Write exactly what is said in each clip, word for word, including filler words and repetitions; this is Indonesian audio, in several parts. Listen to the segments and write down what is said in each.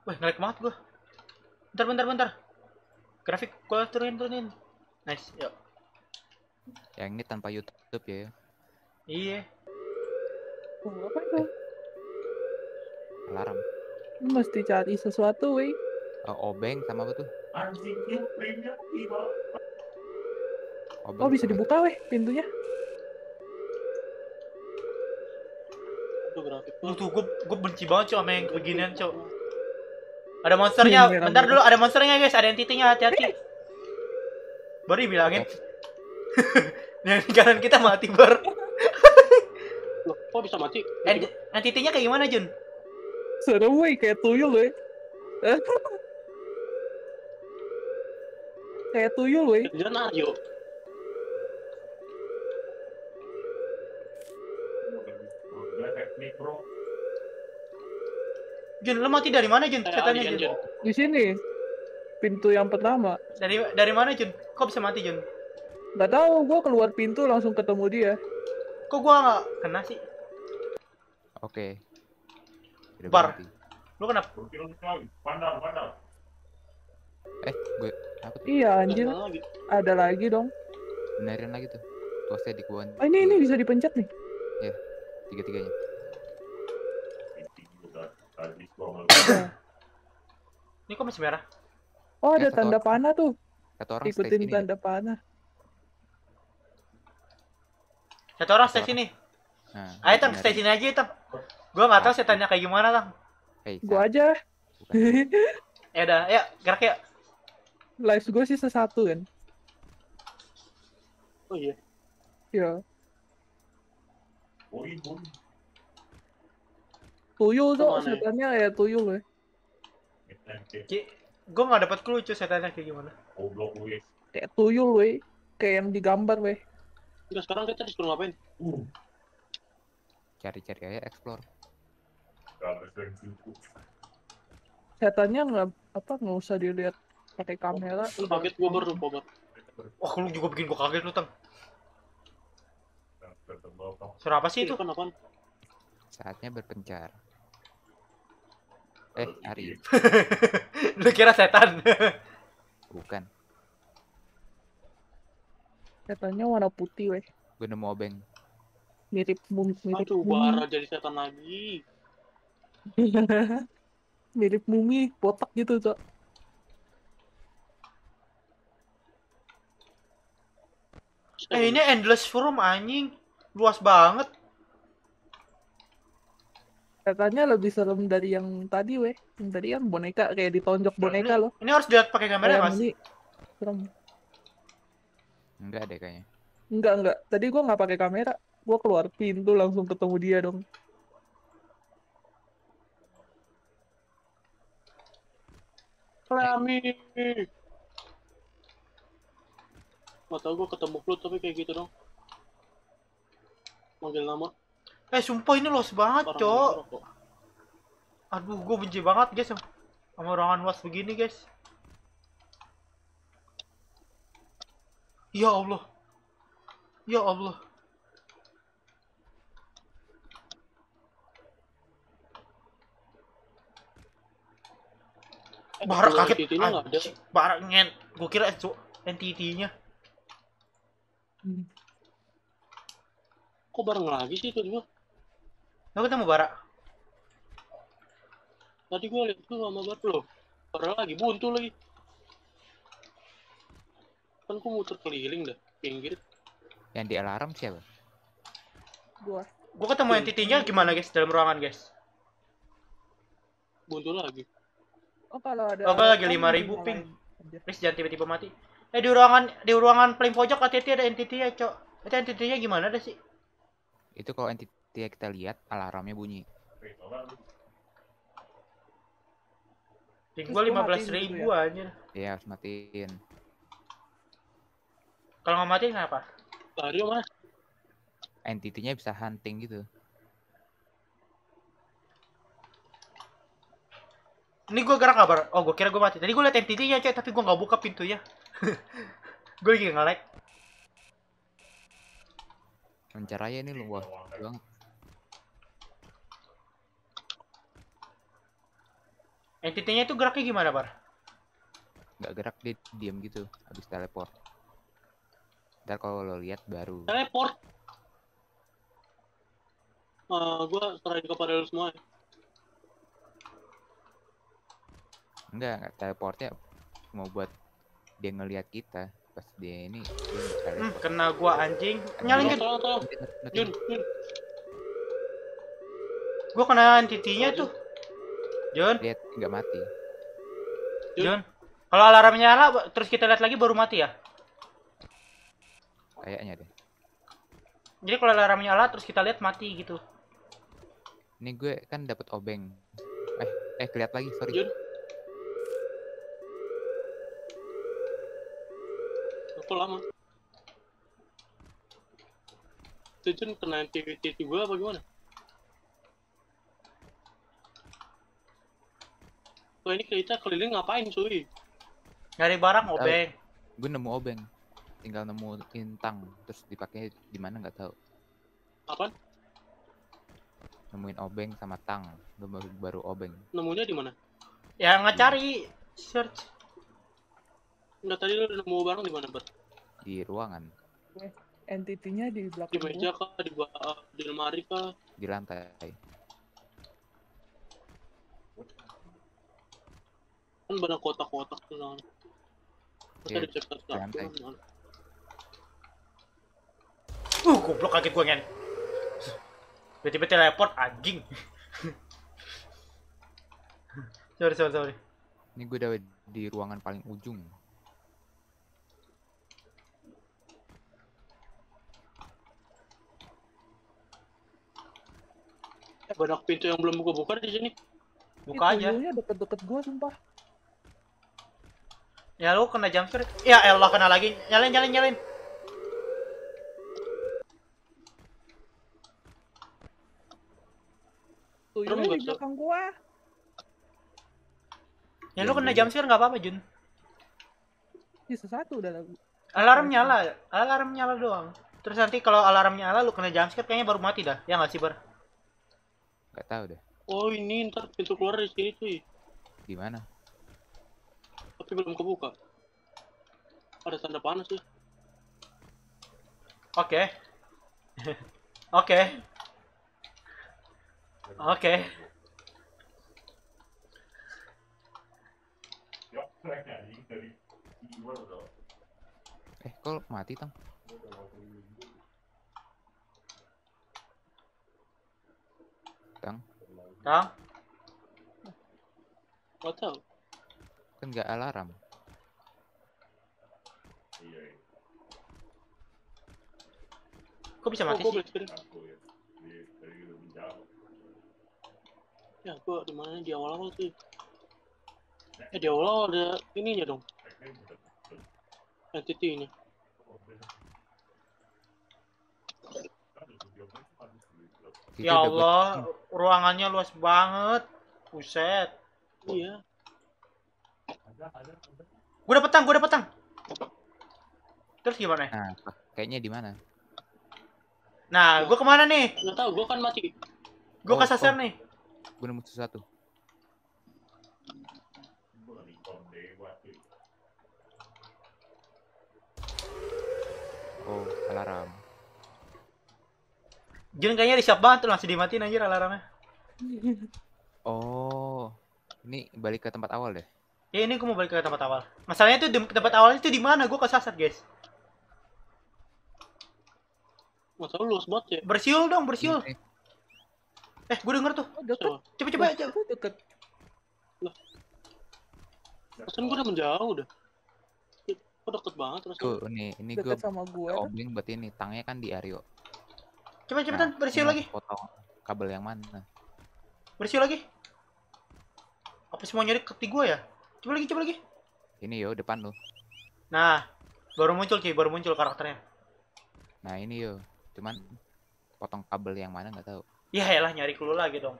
Wih, ngelag banget gua. Bentar, bentar, bentar. Grafik gua turunin, turunin. Nice, yuk. Yang ini tanpa YouTube ya. Iya. Oh, apa itu? Eh, alarm. Mesti cari sesuatu, weh. Oh, obeng sama apa tuh? Obeng Oh, bisa sama- dibuka, weh, pintunya. Aduh, grafik Lu tuh. tuh gua gua benci banget cok sama yang beginian cok. Ada monsternya. Yang merah-merah. Bentar dulu, ada monsternya guys, ada entitinya, hati-hati. Baru dibilangin. Yang di kanan kita mati bar. Loh, kok bisa mati? Ent- entitinya kayak gimana Jun? Serem, weh, kayak tuyul, weh. Eh? Kayak tuyul, weh. Kejar Aryo. Jun, lu mati dari mana Jun? Kayak Setannya alien, Jun. Jun. Di sini. Pintu yang pertama. Dari dari mana Jun? Kok bisa mati Jun? Gak tahu, gua keluar pintu langsung ketemu dia. Kok gua nggak kena sih? Oke. Udah Bar. berhenti. Lu kenapa? Eh, gue apa tuh? Iya, anjir. Kejar lagi. Ada lagi dong. Benerin lagi tuh. Tuasnya di kuan. Oh, ini, ini bisa dipencet nih. Ya, tiga-tiganya. Nah. Ini kok masih merah? Oh, ada Eh, satu tanda orang. panah tuh. Satu orang stay Ikutin sini. tanda panah. Satu orang stay Satu sini. Nah, Ayo Tang, benerin. stay sini aja Tang. Gua nggak tahu setannya kayak gimana Tang. Eh, Gua saat- aja. bukan. Ya udah, ya gerak ya. Lives gue sisa satu kan. Oh iya. Ya. Tuyul tuh, Kemana ya? setannya kayak tuyul, weh. Ki, gua nggak dapat clue cuy setannya kayak gimana. Kayak tuyul, weh. Kayak yang digambar, weh. Enggak, sekarang kita disuruh ngapain? Cari-cari aja, explore. Setannya nggak apa nggak usah dilihat pakai kamera. Lu kaget gua baru lupa, Bar. Wah, lu juga bikin gua kaget lu Tang. Suara apa sih itu? Apaan, apaan? Saatnya berpencar. Eh, cari. Lu kira setan? Bukan. Setannya warna putih, weh. Gue nemu obeng. Mirip mum, mirip Aduh, mumi. Bara jadi setan lagi. Mirip mumi, botak gitu, Cok. Eh, ini endless room anjing. Luas banget. Setannya lebih serem dari yang tadi, weh. Yang tadi kan boneka, kayak ditonjok boneka Ini, loh. ini harus dilihat pakai kamera Kayak Mas. ini serem. Enggak deh kayaknya. Enggak, enggak. Tadi gua nggak pakai kamera. Gua keluar pintu langsung ketemu dia dong. Rami. Gak tau gua ketemu Flut tapi kayak gitu dong. Manggil nama. Eh, sumpah ini luas banget, Orang Cok. ngerokok. Aduh, gue benci banget guys sama ruangan luas begini guys. Ya Allah. Ya Allah. Eh, Barak keluar kaget. titiknya nggak ada. Anjing, Barak ngen. Gue kira itu entitinya. Hmm. Kok bareng lagi sih itu juga? Lo ketemu Barak? Tadi gua lihat tuh sama Bar loh. Bareng lagi, buntu lagi. Kan gua muter keliling dah, pinggir. Yang di alarm siapa? Gua. Gue ketemu entitinya gimana guys dalam ruangan guys? Buntu lagi. Oh, kalau ada Oh, gua lagi alarm, lima ribu dinyalain ping. aja. Please jangan tiba-tiba mati. Eh di ruangan di ruangan paling pojok hati-hati ada entitinya, Cok. Itu entitinya gimana dah sih? Itu kalau entity yang kita lihat alarmnya bunyi. Ping Terus gue gua lima belas matiin gitu ribu anjir. Iya, harus matiin. Kalau nggak mati kenapa? Lari mana? Entity-nya bisa hunting gitu. Ini gue gerak kabar. Oh, gue kira gue mati. Tadi gue liat entitinya, Cok, tapi gue nggak buka pintunya. Gue lagi nge-lag. Rencaranya ini luas banget. Entity-nya itu geraknya gimana, Bar? Nggak gerak, dia diam gitu habis teleport. Ntar kalau lo lihat baru. Teleport. Uh, gua serahin kepada lu semua. Ya. Enggak, enggak teleportnya mau buat dia ngelihat kita pas dia ini dia nggak Hmm, teleport. kena gua anjing. Nyalin kan? Tolong, tolong. Ngetin, ngetin. Jun, Jun. Gua kena entity-nya tuh. Jun, Lihat nggak mati. Jun. Kalau alarmnya nyala terus kita lihat lagi baru mati ya? Kayaknya deh. Jadi kalau alarmnya nyala terus kita lihat mati gitu. Ini gue kan dapat obeng. Eh, eh keliat lagi, sorry. Jun. Aku lama. Itu Jun kena N T W T juga apa gimana? Wah ini kita keliling ngapain cuy? Nyari barang obeng. Gue nemu obeng. Tinggal nemuin tang, terus dipakai di mana nggak tahu. Apaan? Nemuin obeng sama tang, gue baru baru obeng. Nemunya di mana? Ya ngecari search. Enggak tadi lu nemu barang di mana, Bar? Di ruangan, Entity-nya di Di belakang meja gua. kah? Di bawah, di lemari kah? di lantai. Kan banyak kotak-kotak tuh. Nah. Kita Iya, dicek di lantai. Uh, goblok kaget gua ngen. Tiba-tiba teleport anjing. sorry, sorry, sorry. Ini gue udah di ruangan paling ujung. Banyak pintu yang belum buka-buka di sini. Buka aja. Tuyulnya deket-deket gua sumpah. Ya lu kena jump scare. Ya Allah kena lagi. Nyalain, nyalain, nyalain. Tuyulnya Serem di gak, Cok? belakang gua. Ya lu kena jump scare nggak apa-apa, Jun. Bisa satu udah lagu. Alarm nyala, alarm nyala doang. Terus nanti kalau alarm nyala lu kena jump scare kayaknya baru mati dah. Ya nggak sih, Bar? Nggak tahu deh, Oh ini ntar pintu keluar dari sini cuy. di mana. Tapi belum kebuka. Ada tanda panas ya. Oke. Oke. Oke. Eh, kok mati tang? Tang, Tang. Gak tahu. kan nggak alarm. Kok bisa Oh, mati gua sih? black screen. Ya, gua di mana di awal-awal sih. Eh di awal ada ininya dong. Entity ini. Kita Ya udah buat- Allah, ruangannya luas banget. Buset. Iya. Gue dapet tang, gue dapet tang. Terus gimana? Nah, kayaknya di mana? Nah, gue kemana nih? Nggak tahu, gua kan mati. Gue Oh, kesasar oh. nih. Gue nemu sesuatu. Oh, alarm. Jun kayaknya disiap banget tuh langsung dimatiin anjir alarmnya. Oh, ini balik ke tempat awal deh. Ya ini gue mau balik ke tempat awal. Masalahnya tuh di tempat awalnya tuh di mana? Gue kesasar guys. Masa lu luas banget ya? Bersiul dong, bersiul. Ini- Eh, gue denger tuh. Oh, deket. Coba. Coba coba aja. Gua deket. Rasanya gua udah menjauh dah. Kok deket banget rasanya. Tuh, nih, ini gue Deket sama gua. obeng buat ini. Tangnya kan di Aryo. Coba cepetan Nah, bersiul tinggal lagi. potong kabel yang mana? Bersiul lagi. Apa semuanya deket di gue ya? Coba lagi, coba lagi. Ini yo, depan lo. Nah, baru muncul cuy, baru muncul karakternya. Nah, ini yo. Cuman potong kabel yang mana nggak tahu. Ya elah nyari clue lagi dong.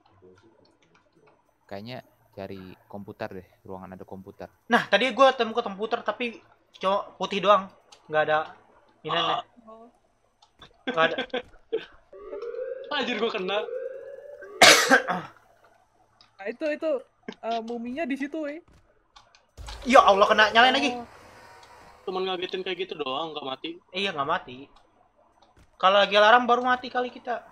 Kayaknya cari komputer deh. Ruangan ada komputer. Nah, tadi gue temu ke komputer tapi cowok putih doang. Nggak ada iniannya. Oh. Nggak ada. Anjir gua kena. Nah, itu itu Eh, muminya di situ, weh. Ya Allah, kena nyalain lagi. Oh, Cuman ngagetin kayak gitu doang, nggak mati. Iya, nggak mati. Kalau lagi alarm baru mati kali kita.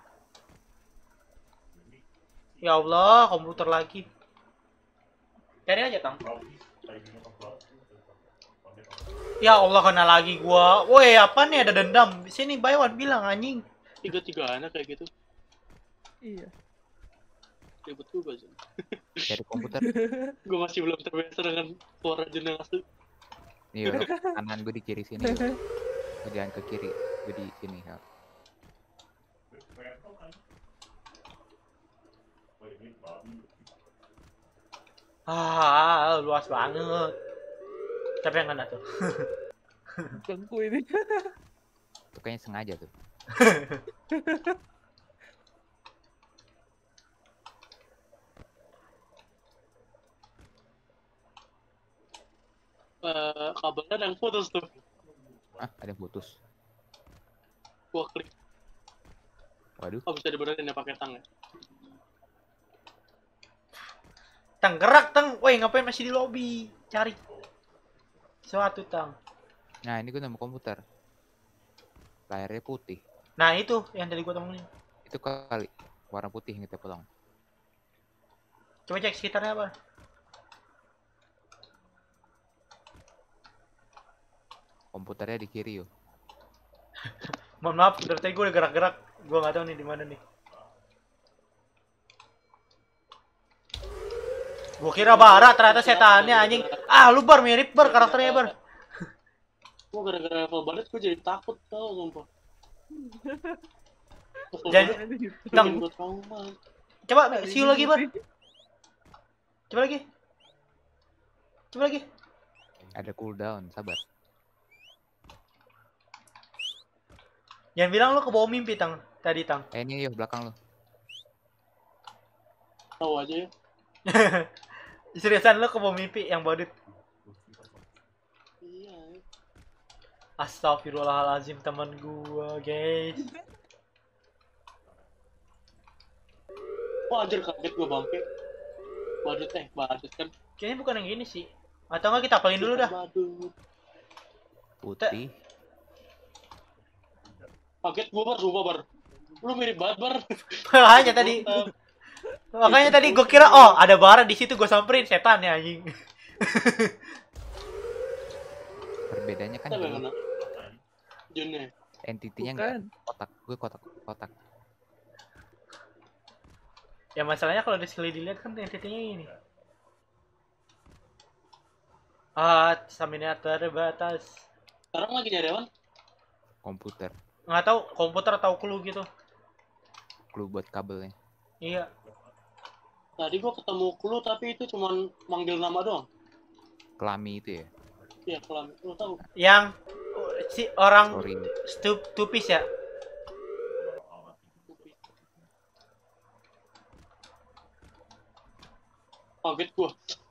Ya Allah, komputer lagi. Cari aja, Tang. Ya Allah, kena lagi gua. Woi, apa nih, ada dendam. Sini, Baywan bilang anjing. Tiga-tiganya kayak gitu. iya. Ribet juga sih. Cari komputer. Gue masih belum terbiasa dengan suara jenang asli. Nih, Yul, kanan gue di kiri sini. Yul. Lu jangan ke kiri, gue di sini. Yul. Ah, luas banget. Siapa yang kena tuh? Ganggu ini. Itu kayaknya sengaja tuh. Eh, kabelnya ada yang putus tuh. Ah, ada yang putus. Gua klik. Waduh, Oh, bisa dibenerin ya pakai tang ya. Tang, gerak, Tang. Woi, ngapain masih di lobby? Cari sesuatu, Tang. nah ini gue nemu komputer. Layarnya putih. Nah, itu yang tadi gua temuin. Itu kali warna putih yang kita pulang. Coba cek sekitarnya apa. Komputernya di kiri yo. Mohon maaf, dari tadi gua udah gerak-gerak. Gua nggak tahu nih di mana nih. Gua kira Bara, ternyata setannya anjing. Ah, lu Bar mirip Bar karakternya Bar. Gua gara-gara level banget gue jadi takut tau sumpah. Level Jadi- banget Tang, bikin gua trauma. coba siu lagi Bar. Coba lagi. Coba lagi. Ada cooldown, sabar. Jangan bilang lu ke bawah mimpi, Tang. Tadi, Tang. Eh ini yo belakang lo. Tahu aja ya. Seriusan lu ke bawah mimpi yang badut. Iya. Ya. Astagfirullahalazim teman gua, guys. Wah, anjir kaget gua bangke. Badut eh, badut kan. Kayaknya bukan yang gini sih. Atau enggak kita apalin dulu dah. Badut. Putih. Kaget gua bar, sumpah bar. Lu mirip banget bar. Makanya tadi. Makanya tadi gua kira oh, ada Bara di situ, gua samperin setan ya anjing. Perbedaannya kan Siapa yang di kena? Junnya. entitinya enggak Bukan. kotak. Gue kotak kotak. Ya masalahnya kalau di sekali dilihat kan entitinya ini. Ah, stamina terbatas. Sekarang lagi nyari apa? Komputer. Nggak tahu komputer atau clue gitu. Clue buat kabelnya. Iya. Tadi gua ketemu clue tapi itu cuman manggil nama doang. Kelami itu ya. Iya, kelam. Lu tahu? Yang oh, si orang Sorry. stup tupis ya. Kaget gua.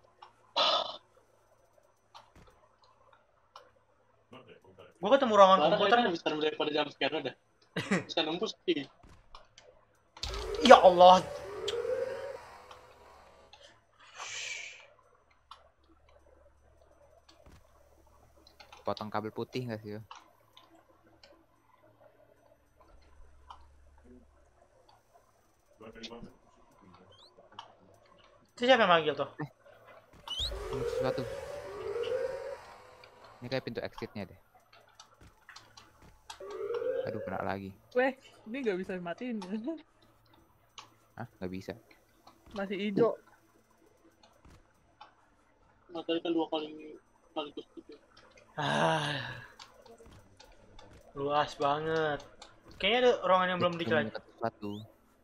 Gua ketemu ruangan Barang komputer. kayaknya bisa nembus daripada jam sekian ada. Bisa nembus sih. Ya Allah. Potong kabel putih nggak sih yo? Itu siapa yang manggil tuh? Ini sesuatu. Ini kayak pintu exitnya deh. Aduh kena lagi. Weh, ini nggak bisa matiin. Hah, nggak bisa. Masih hijau. Nah, tadi kan dua kali sekaligus gitu. Ah. Luas banget. Kayaknya ada ruangan yang belum Ketemu dijelajahin. sesuatu.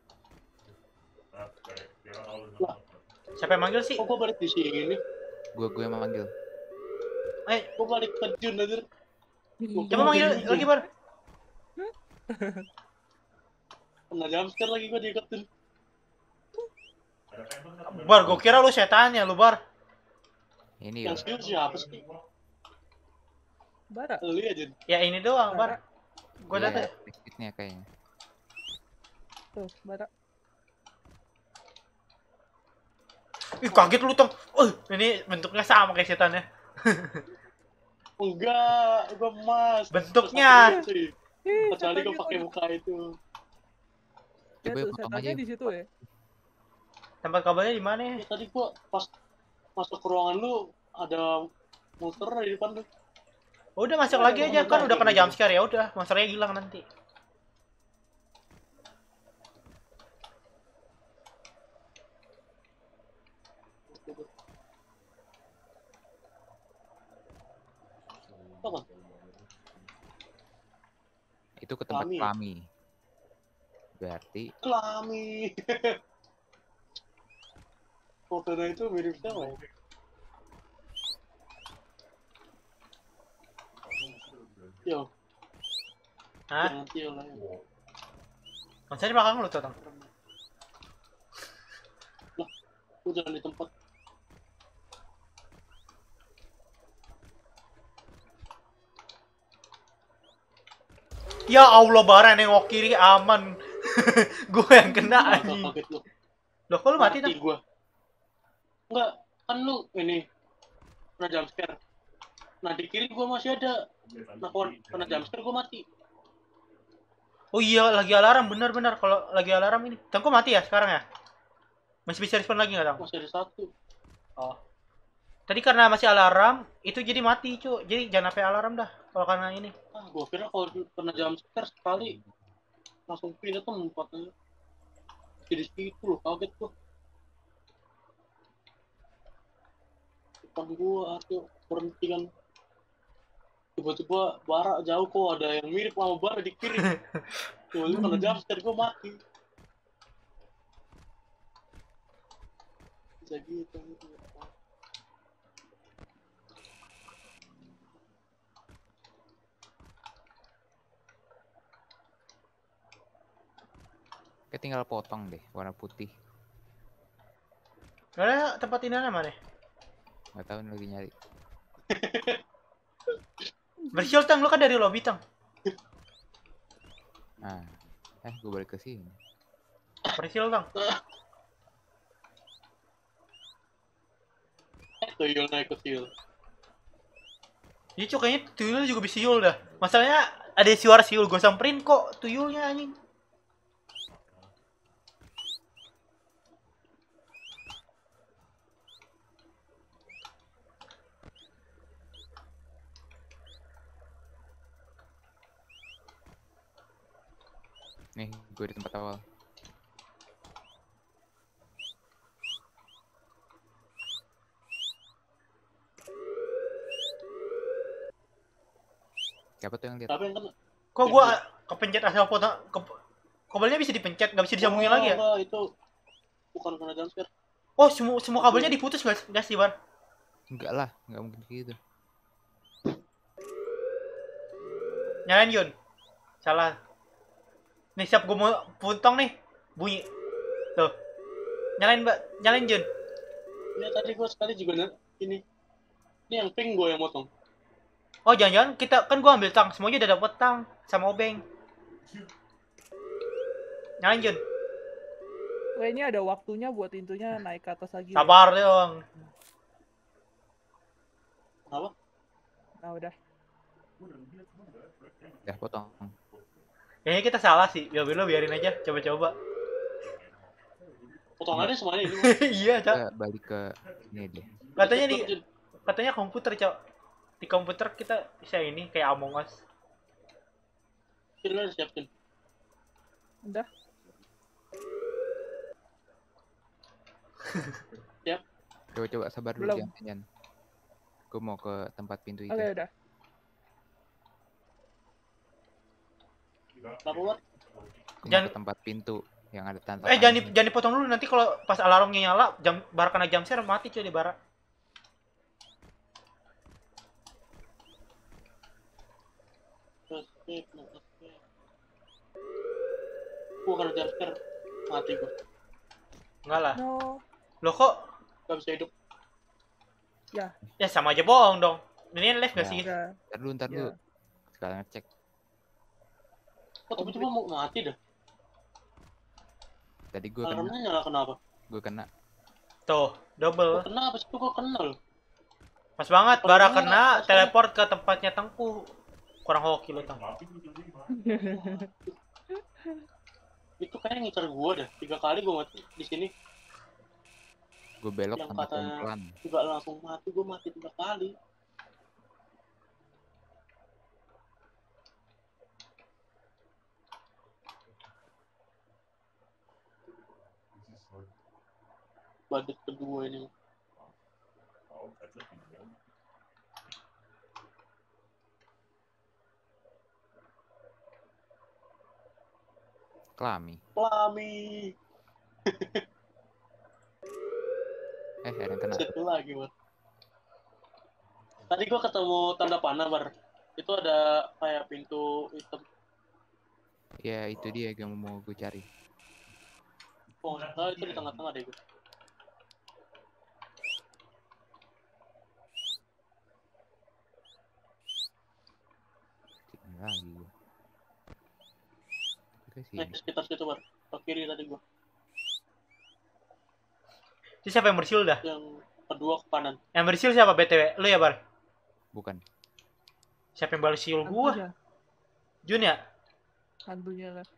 Lah, Siapa yang manggil sih? kok gua balik di sini? Gue gue yang manggil. Eh, Gua balik ke Jun aja. coba manggil lagi Bar. Kena jam sekian lagi gua diiketin. Bar, gua kira lu setannya lu Bar. Ini yo. Yang serius siapa sih? Bara. Lu aja. Ya ini doang Bar. Gua Iya, liat exitnya kayaknya. Tuh, bara. Ih, kaget lu, Tong. Uh, ini bentuknya sama kayak setannya. Enggak, gua emas. Bentuknya. Sih. Ih, Kecuali gua setannya pakai kok- muka itu. Ya Coba tuh, potong setannya aja. di situ ya. Tempat kabelnya di mana? Ya, tadi gua pas masuk ke ruangan lu ada monster di depan tuh. Udah masuk Oh, lagi ada aja, kan banget. udah kena jump scare ya udah, monsternya hilang nanti. Apa? Itu ke tempat Kami. kami. Berarti Kelami. Fotonya itu mirip sama ya? Yo, Hah? jangan tiul lah ya. Monster di belakang lu tuh, Tong. Lah, gua jalan di tempat. Ya Allah, Bara nengok kiri aman. Gue yang kena Agak anjing. kaget lu. Loh, kok lu mati, Tong? gua. Enggak, kan lu ini kena jump scare. Nah di kiri gua masih ada. Nah kalau kena jump scare gua mati. Oh iya, lagi alarm, bener-bener. Kalau lagi alarm ini. Tong, kok mati ya sekarang ya? Masih bisa respon lagi nggak, Tong? Masih ada satu. Oh. Tadi karena masih alarm, itu jadi mati, cu. Jadi jangan sampai alarm dah. Kalau karena ini. Ah, gua kira kalau kena jump scare sekali langsung pindah tempat aja. Jadi situ loh, kaget gua. Depan gua atau berhenti kan. Tiba-tiba Bara jauh kok ada yang mirip sama Bara di kiri. Tiba-tiba kena jump scare gua mati. Bisa gitu gitu. kayak tinggal potong deh warna putih. Karena tempat ini mana? Nggak tahu nih lagi nyari. Bersiul, Tang. Lu kan dari lobby, Tang. Nah, eh gue balik ke sini. Bersiul, Tang. Tuyul naik ke siul. Iya, cu. Kayaknya tuyul juga bisa siul dah. Masalahnya ada suara siul. Gue samperin kok tuyulnya, anjing. Nih, gue di tempat awal. Siapa tuh yang lihat? Tapi yang kena Kok gua kepencet asal potong ke, kabelnya bisa dipencet, nggak bisa disambungin lagi ya? Enggak, itu bukan kena jump scare. Oh, semua semua kabelnya diputus nggak nggak sih, Bar? Enggak lah, enggak mungkin gitu. Nyalain, Yun. Salah. Nih, siap gua mau potong nih. Bunyi. Tuh. Nyalain, Mbak. Nyalain, Jun. Ya tadi gua sekali juga nih ini. Ini yang pink gua yang motong. Oh, jangan-jangan kita kan gua ambil tang, semuanya udah dapet tang sama obeng. Nyalain, Jun. Wah, ini ada waktunya buat intunya naik ke atas lagi. Sabar dong. Apa? Nah, udah. Udah potong. Kayaknya kita salah sih. Ya lo biarin aja, coba-coba. Potongannya semuanya ini. Iya, Cak. Kita balik ke ini deh. Katanya di katanya komputer, Cok. Di komputer kita bisa ini kayak Among Us. Kita udah siapin. Udah. Siap. Coba-coba sabar dulu, Belum. jangan jangan. Gue mau ke tempat pintu itu. Oke, udah. Kenapa, War? Gue mau Jangan- ke tempat pintu yang ada tanda. Eh, jangan di- jangan dipotong dulu, nanti kalau pas alarmnya nyala, jam bar kena jam share mati cuy di bara. Terus, eh, kenapa? Gua kena jump scare. Mati gua. Enggak lah. No. Loh kok Gak bisa hidup. ya sama aja bohong dong. Ini live gak Ya. sih? Udah. Ntar dulu, ntar dulu. Ya. Sekarang ngecek. Kok tiba-tiba mau mati dah? Tadi gue kena, Alarmnya nyala kenapa? gue kena. Tuh, Double. Kena apa sih kok kenal? Pas banget, Kalau Bara kena, kena, langsung. teleport ke tempatnya Tengku. Kurang hoki lu, Teng. Itu kayaknya ngincer gua dah. Tiga kali gua mati di sini. Gue belok Yang sama katanya- pelan. Juga langsung mati, gua mati tiga kali. Badut kedua ini. Kelami. Lami. Eh, ada yang kena. Situ lagi, Bar. Tadi gua ketemu tanda panah, Bar. Itu ada kayak pintu hitam. Ya, itu dia yang mau gue cari. Oh, nggak tahu itu di tengah-tengah deh gua. Sini lagi gue. Ke Eh, sini. sekitar situ, Bar. Ke kiri tadi gua. Itu siapa yang bersiul dah? Yang kedua ke kanan. Yang bersiul siapa B T W? Lu ya, Bar? Bukan. Siapa yang bersiul gua? Hantunya, Jun ya? hantunya lah.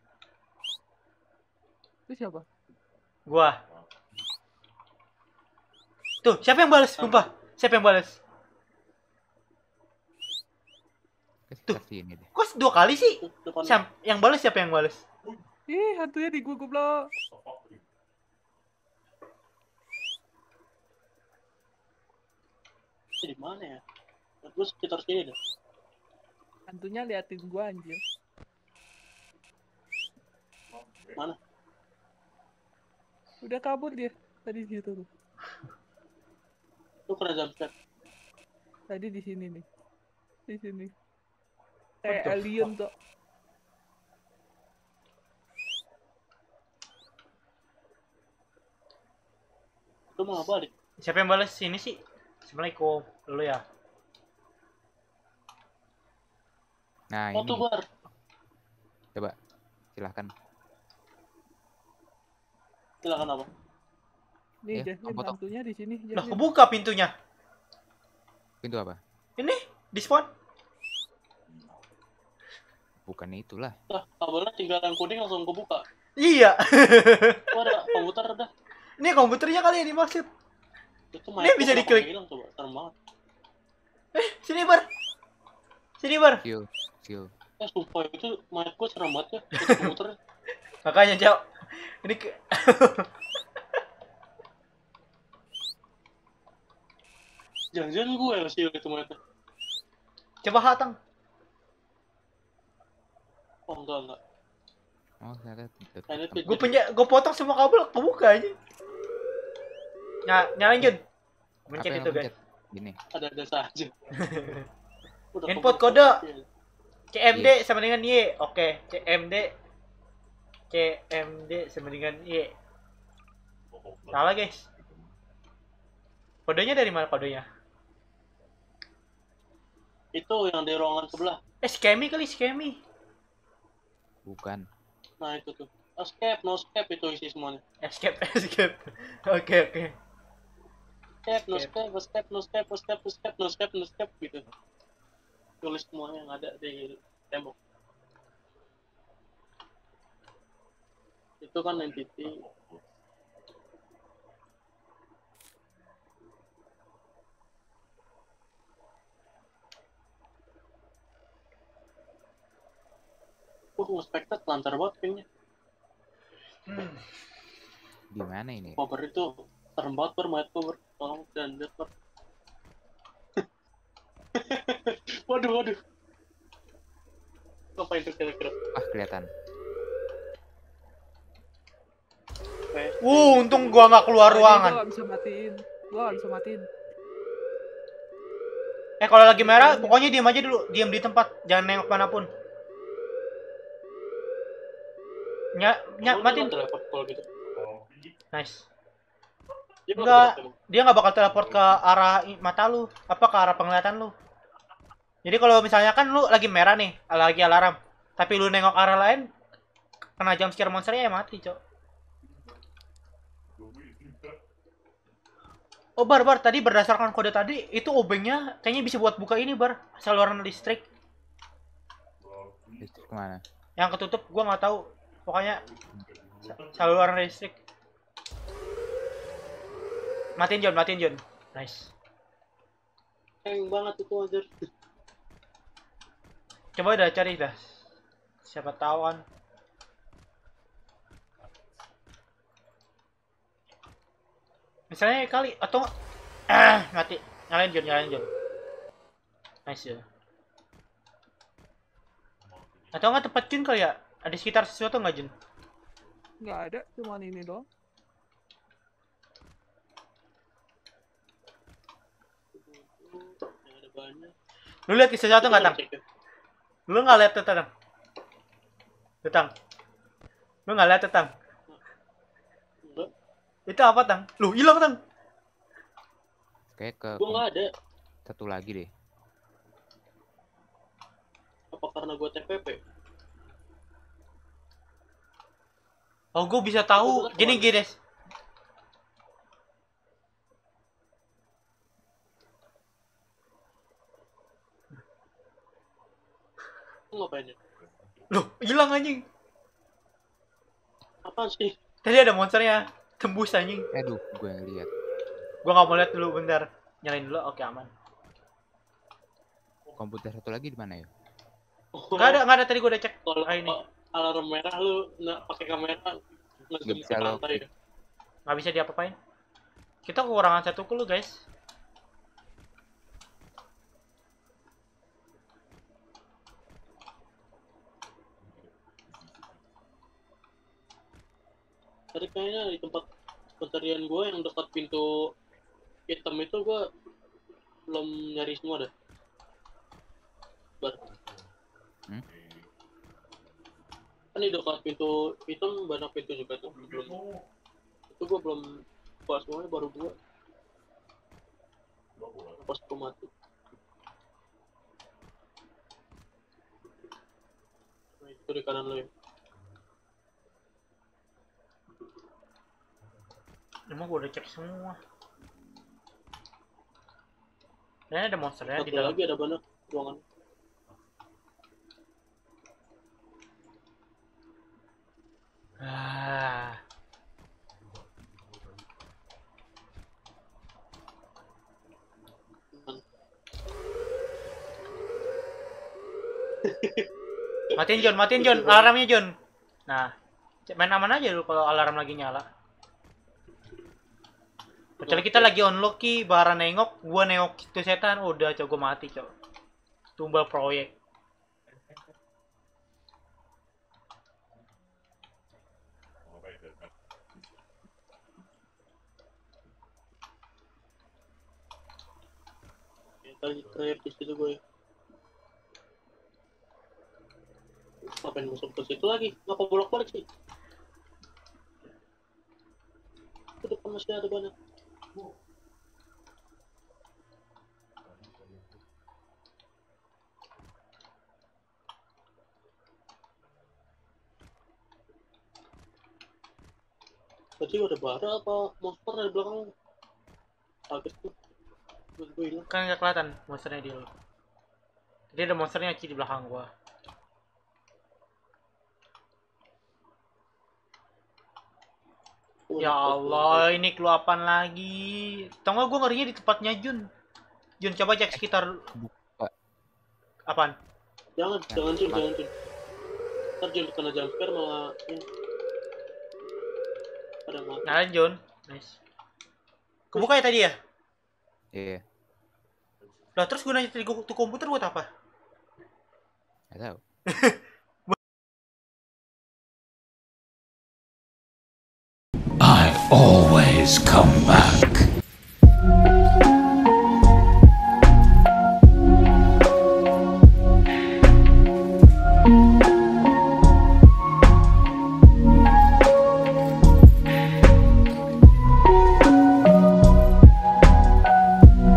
Itu siapa? Gua. Tuh, siapa yang balas? Sumpah. Siapa yang balas? Ke Tuh. sekitar sini deh. Kok dua kali sih? Tuh, depan. Siap, yang balas siapa yang balas? Ih, hantunya di gua goblok. Ini di mana ya? Gue sekitar sini deh. Hantunya liatin gua anjir. Mana? Udah kabur dia tadi di situ tuh. Lu kena jumpscare. Tadi di sini nih. Di sini. Kayak the alien tuh. Lu mau balik? Siapa yang balas ini sih? Assalamualaikum. Dulu ya. Nah, Oh ini tuh, Bar. coba. Silahkan. Silakan apa? Nih, Ya, Jasmine, kamu tau. hantunya di sini. Lah, Jasmine. kebuka pintunya. Pintu apa? Ini, di spawn. Bukan itulah. Lah, kabelnya tinggal yang kuning langsung kebuka. Iya. Oh, ada komputer dah. Ini komputernya kali yang dimaksud. Itu Ini bisa kenapa diklik. hilang coba? Serem banget. Sini, Bar. Sini, Bar. Skill. Skill. Eh, sumpah itu mayat gue serem banget ya. Itu komputernya. Makanya, Cok. Ini ke... Jangan-jangan gue yang siul itu mayatnya. Coba hatang. Oh, enggak, enggak. Oh, ternyata tetap. Nah, ini tetap. Gue punya, gue potong semua kabel, kebuka aja. Ny nyalain Jun. Mencet Apa yang itu lo guys. pencet? Gini. Ada-ada saja. Udah Input kebuka. kode. Iya. C M D sama dengan Y. Oke, C M D. C M D sama dengan Y. Salah guys. Kodenya dari mana kodenya? Itu yang di ruangan sebelah. Eh, skemi kali, skemi. Bukan. Nah, itu tuh. Escape, no escape itu isi semuanya. Escape, escape. Oke, oke. Escape, no Escape. escape, escape, no escape, escape, escape, no escape, no escape gitu. Tulis semuanya yang ada di tembok. Itu kan entity. Wah, unexpected lancar banget kayaknya. Hmm. Gimana ini? Cover itu serem banget, Bar, mayat cover. Tolong dan lihat, Bar. Waduh, waduh. Ngapain tuh kira-kira? Ah, kelihatan. Oke. Uh, untung gua nggak keluar Tadi ruangan. Gua gak bisa matiin. Gua gak bisa matiin. Eh, kalau lagi merah, pokoknya diam aja dulu. Diam di tempat, jangan nengok manapun. Nya, nya, Lu matiin. nggak teleport kalau gitu. Nice. Dia belum Enggak, teleport. dia nggak bakal teleport ke arah i- mata lu, apa ke arah penglihatan lu. Jadi kalau misalnya kan lu lagi merah nih, lagi alarm, tapi lu nengok arah lain, kena jump scare monsternya ya mati, Cok. Oh bar bar, tadi berdasarkan kode tadi itu obengnya kayaknya bisa buat buka ini bar, saluran listrik. Listrik kemana? Yang ketutup gua nggak tahu. Pokoknya sa- saluran listrik. Matiin John, matiin John. Nice. Keng banget itu anjir. Coba udah cari dah. Siapa tahu kan. Misalnya kali atau nggak- ah mati. Nyalain John, nyalain John. Nice ya. Atau nggak tempat Jun kali ya? Ada sekitar sesuatu nggak Jun? Nggak ada, cuman ini doang. Yang ada banyak. Lu lihat sesuatu nggak Tang? Cek ya. Lu nggak lihat tuh Tang? Tuh, Tang. Lu nggak lihat tuh, Tang? Enggak. Itu apa Tang? Lu hilang Tang. Kayak ke Gua nggak ada. satu lagi deh. Apa karena gua T P P? Oh, gue bisa tahu. Gini gini. Lu ngapain ya? Loh, hilang anjing. Apaan sih? Tadi ada monsternya tembus anjing. Aduh, gue yang lihat. Gua nggak mau lihat dulu bentar. Nyalain dulu. Oke, aman. Komputer satu lagi di mana ya? Oh, Nggak ada, nggak ada tadi gua udah cek. Kalau Ah, ini. alarm merah lu nggak pakai kamera Nggak ngezoom ke bisa lo. pantai ya? Nggak bisa diapa-apain. Kita kekurangan satu clue, guys. Tadi kayaknya di tempat pencarian gue yang dekat pintu hitam itu gue belum nyari semua dah. Bar. Hmm? Kan di dekat pintu hitam banyak pintu juga tuh. Belum. Itu gue belum buka semuanya, baru dua. Pas gue mati. Nah, itu di kanan lo ya. Emang gua udah cek semua. Dan ada monsternya di Satu dalam. lagi ada banyak ruangan. Ah. Matiin John, matiin John, alarmnya John. Nah, main aman aja dulu kalau alarm lagi nyala. Kecuali kita lagi on Loki, Bara nengok, gua nengok itu setan, udah coba mati coba. Tumbal proyek. Ya, tadi terakhir di situ gue. Ngapain masuk ke situ lagi? Ngapa bolak-balik sih? Ke depan masih ada banyak. Tadi ada bara apa monster dari belakang? Kaget tuh. Terus gue hilang. Kan nggak kelihatan monsternya di lu. Jadi ada monsternya Ci di belakang gua. Oh, Ya Allah, ini clue apaan lagi? Tau nggak gua ngerinya di tempatnya Jun. Jun coba cek sekitar Buka. apaan? Jangan, Nah, jangan Jun, mat- jangan Jun. Ntar Jun kena jump scare malah ini. Ada mati. Nyalain Jun. Nice. Kebuka ya tadi ya? Iya, Lah terus gunanya tadi gua- tuh komputer buat apa? nggak tahu. I always come back.